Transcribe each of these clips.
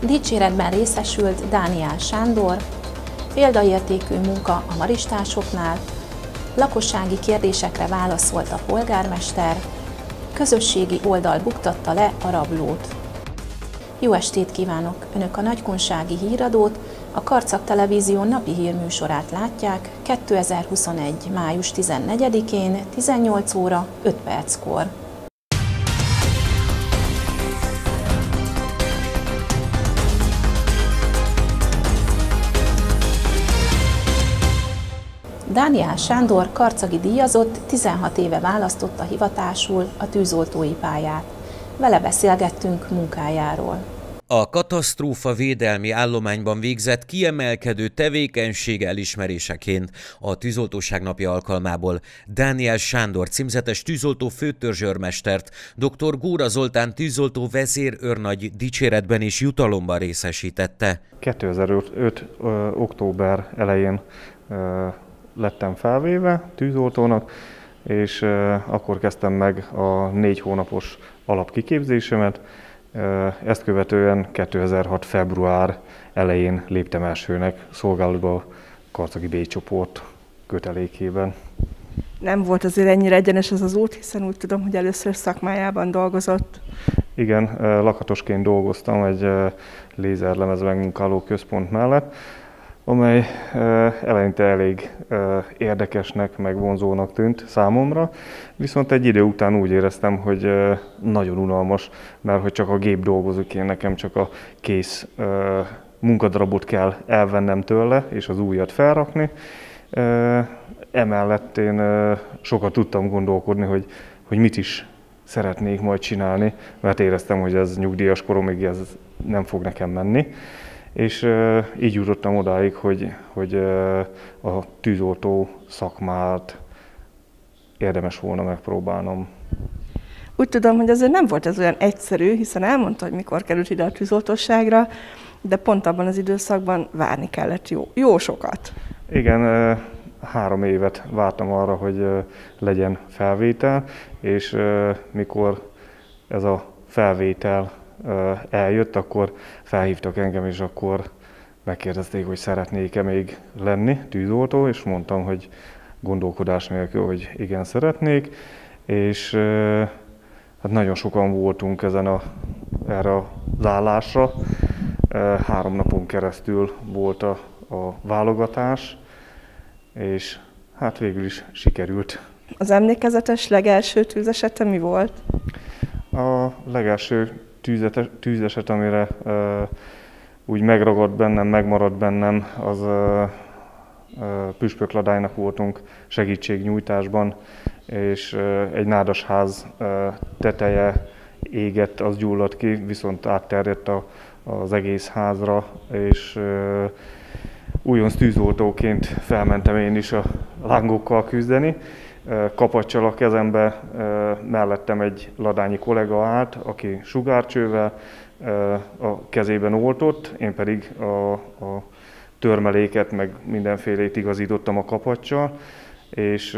Dicséretben részesült Dániel Sándor, példaértékű munka a maristásoknál, lakossági kérdésekre válaszolt a polgármester, közösségi oldal buktatta le a rablót. Jó estét kívánok! Önök a Nagykunsági Híradót, a Karcag Televízió napi hírműsorát látják 2021. május 14-én 18 óra 5 perckor. Dániel Sándor karcagi díjazott 16 éve választotta hivatásul a tűzoltói pályát. Vele beszélgettünk munkájáról. A katasztrófa védelmi állományban végzett kiemelkedő tevékenység elismeréseként a Tűzoltóság napja alkalmából Dániel Sándor címzetes tűzoltó főtörzsőrmestert dr. Góra Zoltán tűzoltó vezérőrnagy dicséretben és jutalomban részesítette. 2005. október elején lettem felvéve tűzoltónak, és akkor kezdtem meg a 4 hónapos alapkiképzésemet. Ezt követően 2006. február elején léptem elsőnek szolgálatba a karcagi B-csoport kötelékében. Nem volt azért ennyire egyenes ez az út, hiszen úgy tudom, hogy először szakmájában dolgozott. Igen, lakatosként dolgoztam egy lézerlemez megmunkáló központ mellett, amely eleinte elég érdekesnek, meg vonzónak tűnt számomra, viszont egy idő után úgy éreztem, hogy nagyon unalmas, mert hogy csak a gép dolgozik, én nekem csak a kész munkadarabot kell elvennem tőle, és az újat felrakni. Emellett én sokat tudtam gondolkodni, hogy mit is szeretnék majd csinálni, mert éreztem, hogy ez nyugdíjas koromig ez nem fog nekem menni. És így jutottam odáig, hogy a tűzoltó szakmát érdemes volna megpróbálnom. Úgy tudom, hogy azért nem volt ez olyan egyszerű, hiszen elmondta, hogy mikor került ide a tűzoltóságra, de pont abban az időszakban várni kellett jó sokat. Igen, 3 évet vártam arra, hogy legyen felvétel, és mikor ez a felvétel eljött, akkor felhívtak engem, és akkor megkérdezték, hogy szeretnék-e még lenni tűzoltó, és mondtam, hogy gondolkodás nélkül, hogy igen, szeretnék, és hát nagyon sokan voltunk erre az állásra. 3 napon keresztül volt a válogatás, és hát végül is sikerült. Az emlékezetes legelső tűzesete mi volt? A legelső tűzeset, amire úgy megmaradt bennem, az püspökladánynak voltunk segítségnyújtásban, és egy nádasház teteje égett, az gyulladt ki, viszont átterjedt az egész házra, és újonc tűzoltóként felmentem én is a lángokkal küzdeni. Kapaccsal a kezembe, mellettem egy ladányi kollega állt, aki sugárcsővel a kezében oltott, én pedig a törmeléket, meg mindenfélét igazítottam a kapaccsal, és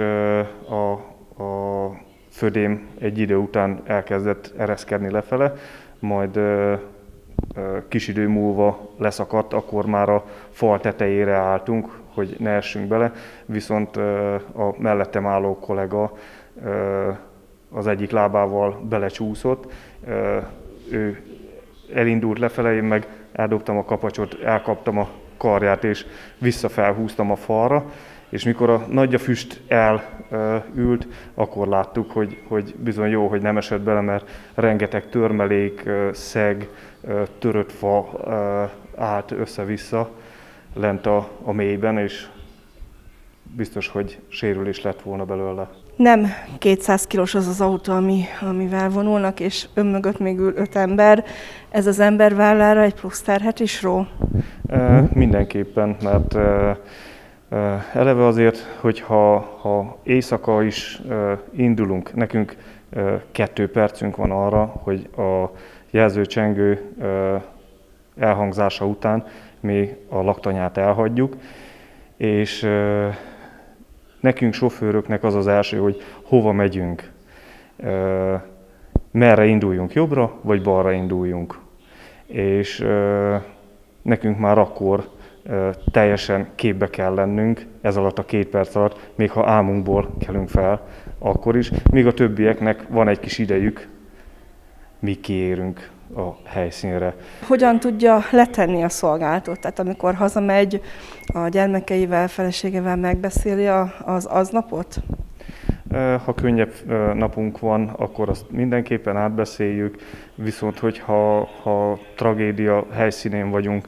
a födém egy idő után elkezdett ereszkedni lefele, majd kis idő múlva leszakadt, akkor már a fal tetejére álltunk, hogy ne essünk bele, viszont a mellettem álló kollega az egyik lábával belecsúszott, ő elindult lefele, én meg eldobtam a kapacsot, elkaptam a karját és visszafelhúztam a falra, és mikor a nagyafüst elült, akkor láttuk, hogy bizony jó, hogy nem esett bele, mert rengeteg törmelék, szeg, törött fa állt össze-vissza lent a mélyben, és biztos, hogy sérülés lett volna belőle. Nem 200 kilós az az autó, amivel vonulnak, és mögött még ül 5 ember. Ez az ember vállára egy plusz terhet is ró? Mindenképpen, mert eleve azért, hogyha éjszaka is indulunk, nekünk 2 percünk van arra, hogy a jelzőcsengő elhangzása után mi a laktanyát elhagyjuk, és nekünk sofőröknek az az első, hogy hova megyünk, merre induljunk, jobbra vagy balra induljunk. és nekünk már akkor teljesen képbe kell lennünk ez alatt a 2 perc alatt, még ha álmunkból kelünk fel, akkor is, míg a többieknek van egy kis idejük, míg kiérünk a helyszínre. Hogyan tudja letenni a szolgálatot? Tehát amikor hazamegy, a gyermekeivel, feleségevel megbeszéli az aznapot? Ha könnyebb napunk van, akkor azt mindenképpen átbeszéljük, viszont hogyha tragédia helyszínén vagyunk,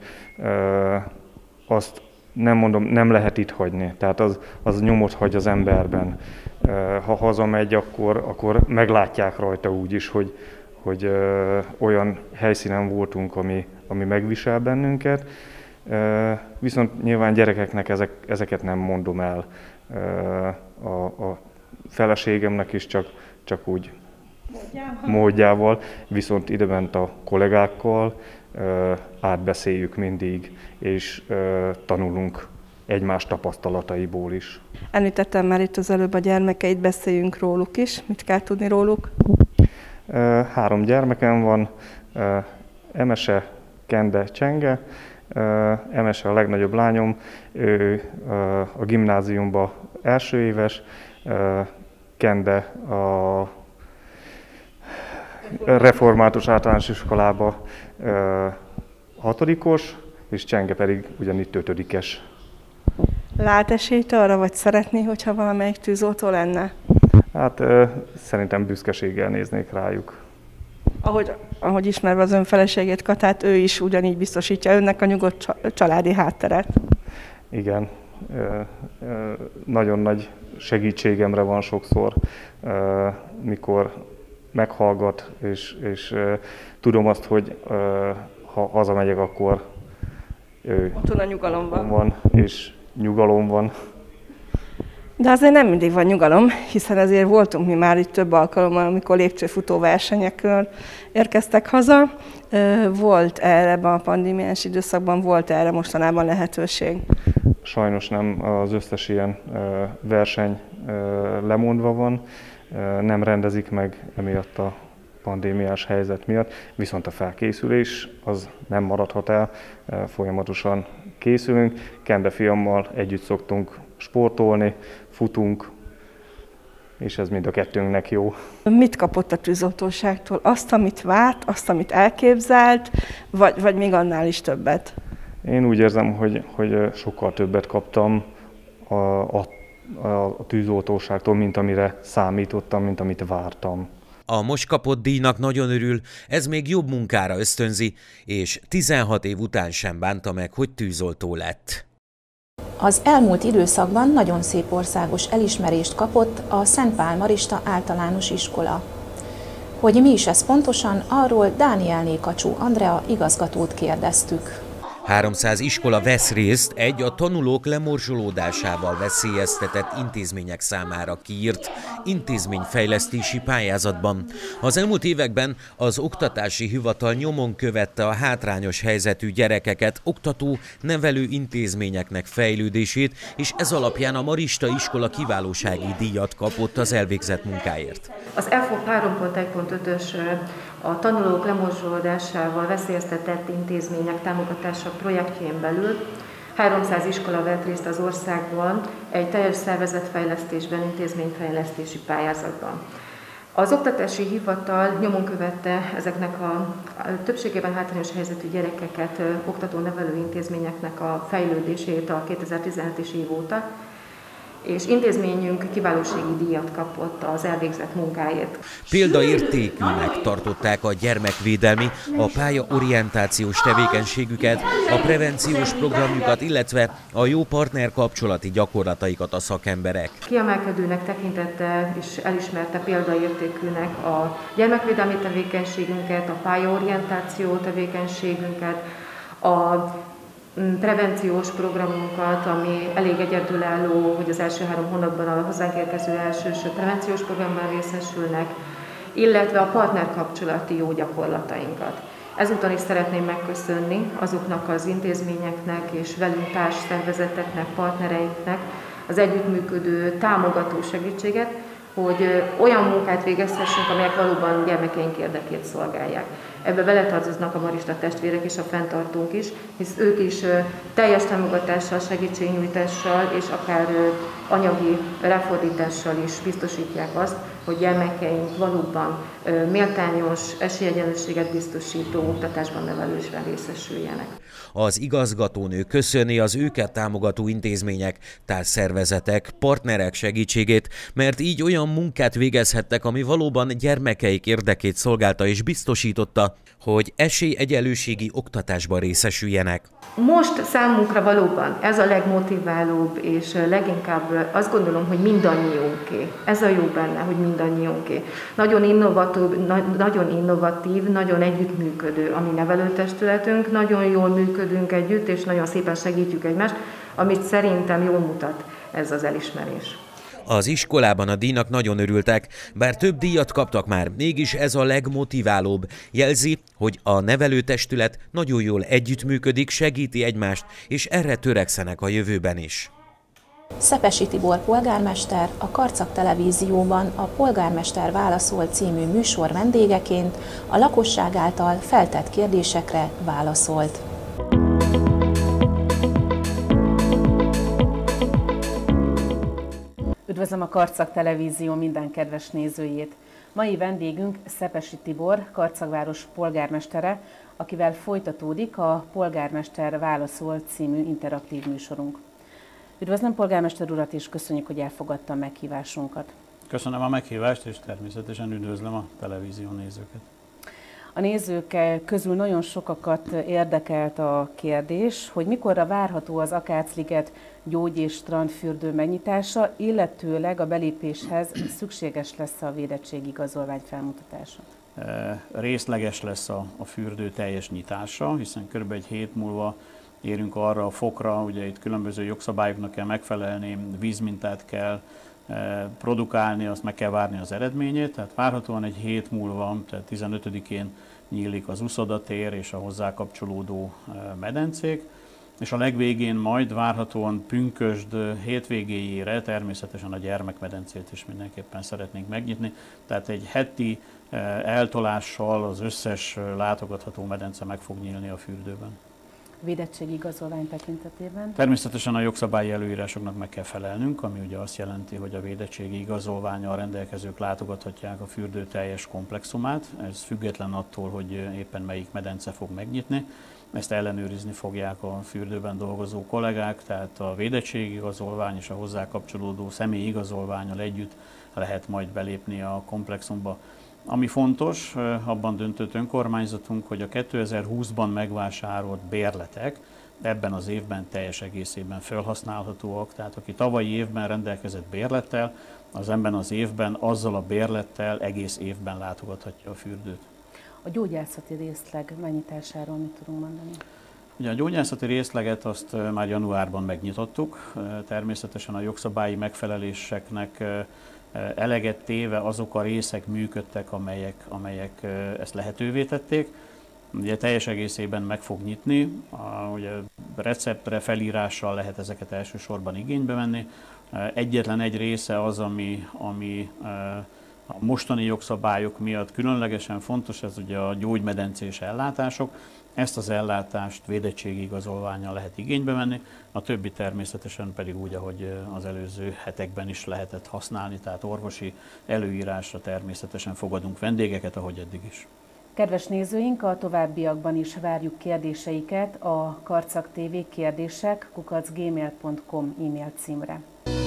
azt nem mondom, nem lehet itt hagyni. Tehát az nyomot hagy az emberben. Ha hazamegy, akkor meglátják rajta úgy is, hogy olyan helyszínen voltunk, ami megvisel bennünket. Viszont nyilván gyerekeknek ezeket nem mondom el. A feleségemnek is csak úgy módjával, viszont idebent a kollégákkal átbeszéljük mindig, és tanulunk egymás tapasztalataiból is. Említettem már itt az előbb a gyermekeit, beszéljünk róluk is. Mit kell tudni róluk? 3 gyermekem van, Emese, Kende, Csenge. Emese a legnagyobb lányom, ő a gimnáziumban 1. éves, Kende a református általános iskolába 6-os, és Csenge pedig ugyanitt 5-es. Lát esélyt arra, vagy szeretné, hogyha valamelyik tűzoltó lenne? Hát szerintem büszkeséggel néznék rájuk. Ahogy ismerve az ön feleségét, Katát, ő is ugyanígy biztosítja önnek a nyugodt családi hátteret. Igen, nagyon nagy segítségemre van sokszor, mikor meghallgat, és tudom azt, hogy ha hazamegyek, akkor otthon a nyugalomban van, és nyugalom van. De azért nem mindig van nyugalom, hiszen azért voltunk mi már itt több alkalommal, amikor lépcsőfutó versenyekről érkeztek haza. Volt erre a pandémiás időszakban, volt erre mostanában lehetőség? Sajnos nem, az összes ilyen verseny lemondva van, nem rendezik meg emiatt a pandémiás helyzet miatt, viszont a felkészülés az nem maradhat el, folyamatosan készülünk. Kende fiammal együtt szoktunk sportolni, futunk, és ez mind a kettőnknek jó. Mit kapott a tűzoltóságtól? Azt, amit várt, azt, amit elképzelt, vagy még annál is többet? Én úgy érzem, hogy sokkal többet kaptam a tűzoltóságtól, mint amire számítottam, mint amit vártam. A most kapott díjnak nagyon örül, ez még jobb munkára ösztönzi, és 16 év után sem bánta meg, hogy tűzoltó lett. Az elmúlt időszakban nagyon szép országos elismerést kapott a Szent Pál Marista Általános Iskola. Hogy mi is ez pontosan, arról Dánielné Kacsó Andrea igazgatót kérdeztük. 300 iskola vesz részt egy a tanulók lemorzsolódásával veszélyeztetett intézmények számára kiírt intézményfejlesztési pályázatban. Az elmúlt években az Oktatási Hivatal nyomon követte a hátrányos helyzetű gyerekeket oktató, nevelő intézményeknek fejlődését, és ez alapján a Marista iskola kiválósági díjat kapott az elvégzett munkáért. Az EFOP 3.1.5-ös a tanulók lemorzsolódásával veszélyeztetett intézmények támogatása projektjén belül 300 iskola vett részt az országban egy teljes szervezetfejlesztésben, intézményfejlesztési pályázatban. Az Oktatási Hivatal nyomon követte ezeknek a többségében hátrányos helyzetű gyerekeket oktató-nevelő intézményeknek a fejlődését a 2017-es év óta, és intézményünk kiválósági díjat kapott az elvégzett munkáért. Példaértékűnek tartották a gyermekvédelmi, a pályaorientációs tevékenységüket, a prevenciós programjukat, illetve a jó partnerkapcsolati gyakorlataikat a szakemberek. Kiemelkedőnek tekintette és elismerte példaértékűnek a gyermekvédelmi tevékenységünket, a pályaorientáció tevékenységünket, a prevenciós programunkat, ami elég egyedülálló, hogy az első 3 hónapban a hozzánk érkező elsős prevenciós programban részesülnek, illetve a partnerkapcsolati jó gyakorlatainkat. Ezúton is szeretném megköszönni azoknak az intézményeknek és velünk társszervezeteknek, partnereinknek az együttműködő, támogató segítséget, hogy olyan munkát végezhessünk, amelyek valóban gyermekeink érdekét szolgálják. Ebbe beletartoznak a marista testvérek és a fenntartók is, hisz ők is teljes támogatással, segítségnyújtással és akár anyagi ráfordítással is biztosítják azt, hogy gyermekeink valóban méltányos, esélyegyenlőséget biztosító oktatásban, nevelésben részesüljenek. Az igazgatónő köszöni az őket támogató intézmények, társszervezetek, partnerek segítségét, mert így olyan munkát végezhettek, ami valóban gyermekeik érdekét szolgálta és biztosította, hogy esélyegyenlőségi oktatásban részesüljenek. Most számunkra valóban ez a legmotiválóbb, és leginkább azt gondolom, hogy mindannyiunké. Ez a jó benne, hogy mindannyiunké. Nagyon innovatív, nagyon együttműködő a mi nevelőtestületünk, nagyon jól működünk együtt, és nagyon szépen segítjük egymást, amit szerintem jól mutat ez az elismerés. Az iskolában a díjnak nagyon örültek, bár több díjat kaptak már, mégis ez a legmotiválóbb. Jelzi, hogy a nevelőtestület nagyon jól együttműködik, segíti egymást, és erre törekszenek a jövőben is. Szepesi Tibor polgármester a Karcag Televízióban a Polgármester válaszol című műsor vendégeként a lakosság által feltett kérdésekre válaszolt. Üdvözlöm a Karcag Televízió minden kedves nézőjét! Mai vendégünk Szepesi Tibor, Karcagváros polgármestere, akivel folytatódik a Polgármester válaszol című interaktív műsorunk. Üdvözlöm polgármester urat, és köszönjük, hogy elfogadta a meghívásunkat. Köszönöm a meghívást, és természetesen üdvözlöm a televízió nézőket. A nézők közül nagyon sokakat érdekelt a kérdés, hogy mikorra várható az Akácliget gyógy- és strandfürdő megnyitása, illetőleg a belépéshez szükséges lesz a védettségigazolvány felmutatása. Részleges lesz a fürdő teljes nyitása, hiszen kb. Egy hét múlva érünk arra a fokra, ugye itt különböző jogszabályoknak kell megfelelni, vízmintát kell produkálni, azt meg kell várni az eredményét, tehát várhatóan egy hét múlva, tehát 15-én nyílik az uszodatér és a hozzá kapcsolódó medencék, és a legvégén majd várhatóan pünkösd hétvégéjére természetesen a gyermekmedencét is mindenképpen szeretnénk megnyitni, tehát egy heti eltolással az összes látogatható medence meg fog nyílni a fürdőben. Védettségigazolvány tekintetében? Természetesen a jogszabályi előírásoknak meg kell felelnünk, ami ugye azt jelenti, hogy a védettségi igazolvánnyal rendelkezők látogathatják a fürdő teljes komplexumát. Ez független attól, hogy éppen melyik medence fog megnyitni. Ezt ellenőrizni fogják a fürdőben dolgozó kollégák, tehát a védettségi igazolvány és a hozzá kapcsolódó személyi igazolvánnyal együtt lehet majd belépni a komplexumba. Ami fontos, abban döntött önkormányzatunk, hogy a 2020-ban megvásárolt bérletek ebben az évben teljes egészében felhasználhatóak. Tehát aki tavalyi évben rendelkezett bérlettel, az ebben az évben azzal a bérlettel egész évben látogathatja a fürdőt. A gyógyászati részleg megnyitásáról mit tudunk mondani? Ugye a gyógyászati részleget azt már januárban megnyitottuk. Természetesen a jogszabályi megfeleléseknek eleget téve azok a részek működtek, amelyek ezt lehetővé tették. Ugye teljes egészében meg fog nyitni, ugye receptre, felírással lehet ezeket elsősorban igénybe venni. Egyetlen egy része az, ami a mostani jogszabályok miatt különlegesen fontos, ez ugye a gyógymedencés ellátások. Ezt az ellátást védettségi igazolvánnyal lehet igénybe venni, a többi természetesen pedig úgy, ahogy az előző hetekben is lehetett használni, tehát orvosi előírásra természetesen fogadunk vendégeket, ahogy eddig is. Kedves nézőink, a továbbiakban is várjuk kérdéseiket a Karcag TV kérdések@gmail.com e-mail címre.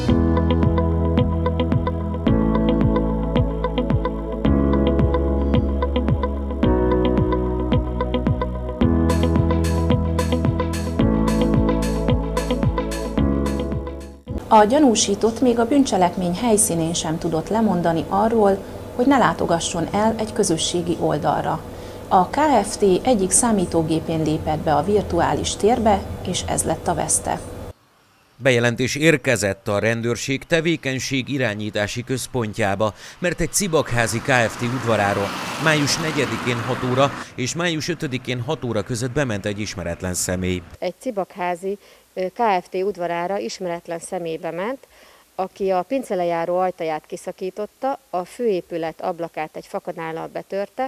A gyanúsított még a bűncselekmény helyszínén sem tudott lemondani arról, hogy ne látogasson el egy közösségi oldalra. A Kft. Egyik számítógépén lépett be a virtuális térbe, és ez lett a veszte. Bejelentés érkezett a rendőrség tevékenység irányítási központjába, mert egy Cibakházi Kft. Udvaráról május 4-én 6 óra és május 5-én 6 óra között bement egy ismeretlen személy. Egy Cibakházi Kft. Udvarára ismeretlen személy bement, aki a pincelejáró ajtaját kiszakította, a főépület ablakát egy fakanállal betörte,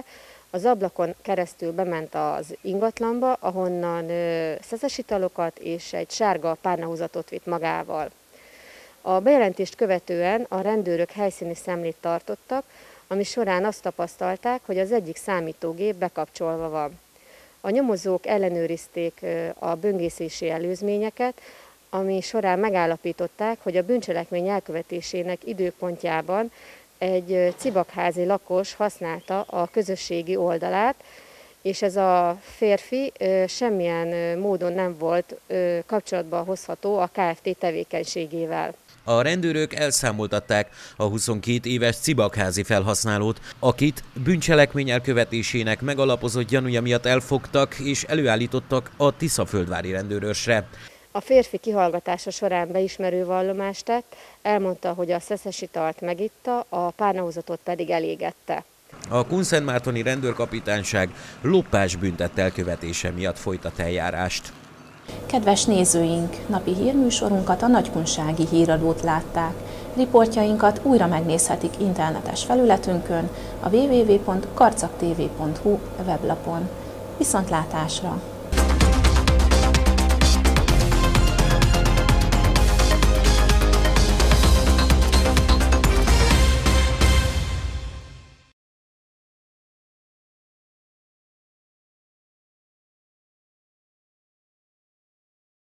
Az ablakon keresztül bement az ingatlanba, ahonnan szeszes italokat és egy sárga párnahúzatot vitt magával. A bejelentést követően a rendőrök helyszíni szemlét tartottak, ami során azt tapasztalták, hogy az egyik számítógép bekapcsolva van. A nyomozók ellenőrizték a böngészési előzményeket, ami során megállapították, hogy a bűncselekmény elkövetésének időpontjában egy cibakházi lakos használta a közösségi oldalát, és ez a férfi semmilyen módon nem volt kapcsolatba hozható a Kft. Tevékenységével. A rendőrök elszámoltatták a 22 éves cibakházi felhasználót, akit bűncselekmény elkövetésének megalapozott gyanúja miatt elfogtak és előállítottak a Tiszaföldvári rendőrösre. A férfi kihallgatása során beismerő vallomást tett, elmondta, hogy a szeszes italt megitta, a párnahúzatot pedig elégette. A Kunszentmártoni rendőrkapitányság lopás büntett elkövetése miatt folytat eljárást. Kedves nézőink, napi hírműsorunkat, a Nagykunsági Híradót látták. Riportjainkat újra megnézhetik internetes felületünkön, a www.karcaktv.hu weblapon. Viszontlátásra!